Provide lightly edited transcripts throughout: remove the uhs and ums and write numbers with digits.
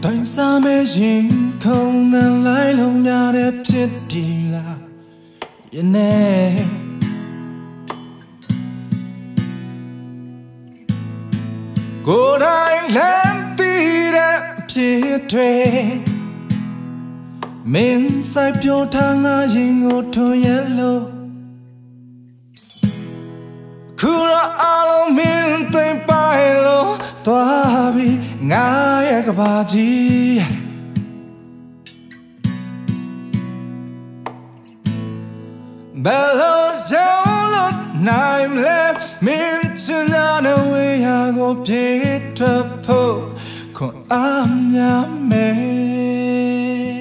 တိုင်းစားမဲ့ရင်ခုန်နှံလိုက်လုံးများတဲ့ဖြစ်ဒီလားယနေ့ကိုယ်တိုင်လမ်းတီးတဲ့ဖြစ်တွေမင်းဆိုင်ပြောထားငါရင်ကိုထွန်ရဲလို့ခုတော့အလုံးမင်းသိမ့်ပိုင်လို့သွားပြီးငါရဲ့ကဘာကြီးဘယ်လိုဆောင်လို့နိုင်လဲမင်းချင်တဲ့ဝေးရာကိုပြေးထွက်ဖို့ခွန်အားများမယ်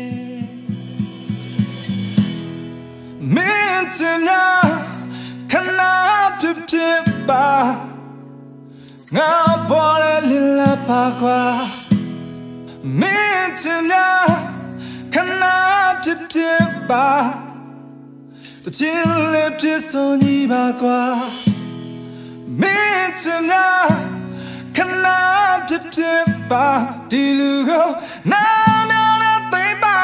မင်းချင်တဲ့ခဏဖြစ်ပါငါပေါ်လေလလာပါကွာမင်းချင်တဲ့ခဏဖြစ်ပါတချင်လေးဖြစ်ဆုံးကြီးပါကွာမင်းချင်တဲ့ခဏဖြစ်ပါဒီလူကိုနာမည်နဲ့သိပါ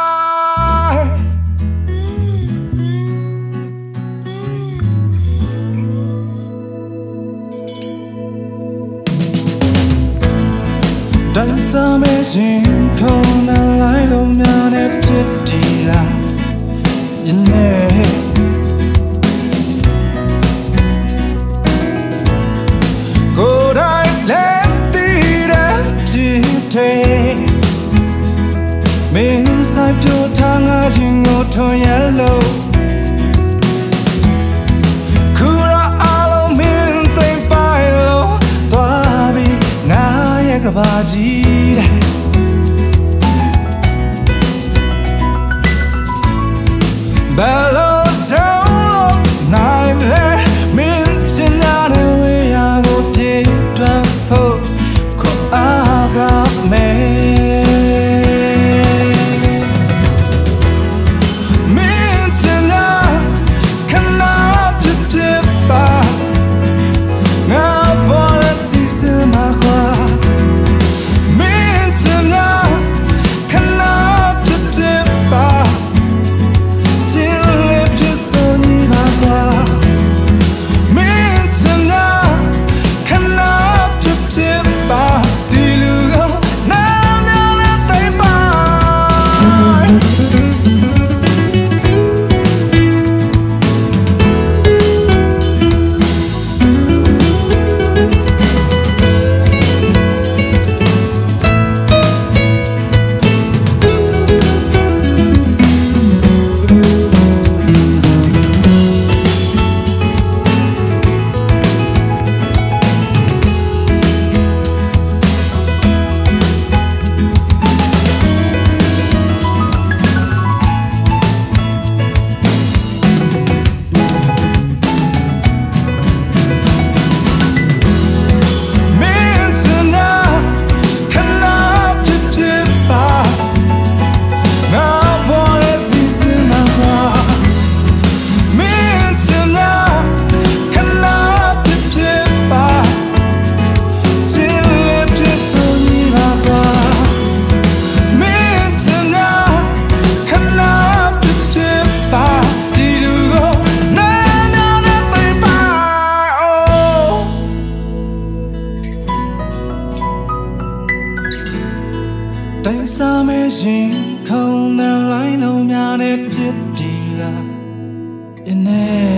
တိုင်းစားမဲ့ရင်ခုန်နှံလိုက်လုံးများနဲ့ဖြစ်ဒီလားယနေ့ကိုယ်တိုင်လက်တီးတဲ့ဖြစ်တွေမင်းဆိုင်ပြောထားငါချင်းကိုထွန်ရဲလို့ခုတော့အလုံးမင်းသိမ့်ပိုင်လို့သွားပြီးငါရဲ့ကဘာကြီးတဲ့ဘယ်လိုဆောင်လို့နိုင်လဲမင်းချင်တဲ့ဝေးရာကိုပြေးထွက်ဖို့ခွန်အားကမယ်မင်းချင်တဲ့ခဏဖြစ်ပါငါပေါ်လေစီစမကွာမင်းချင်တဲ့ခဏဖြစ်ပါတိုင်းစားမဲ့ရင်ခုန်နှံလိုက်လုံးများနဲ့ဖြစ်ဒီလားယနေ့